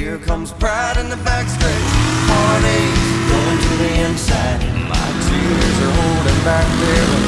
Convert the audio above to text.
Here comes pride in the backstretch, heartache going to the inside. My tears are holding back their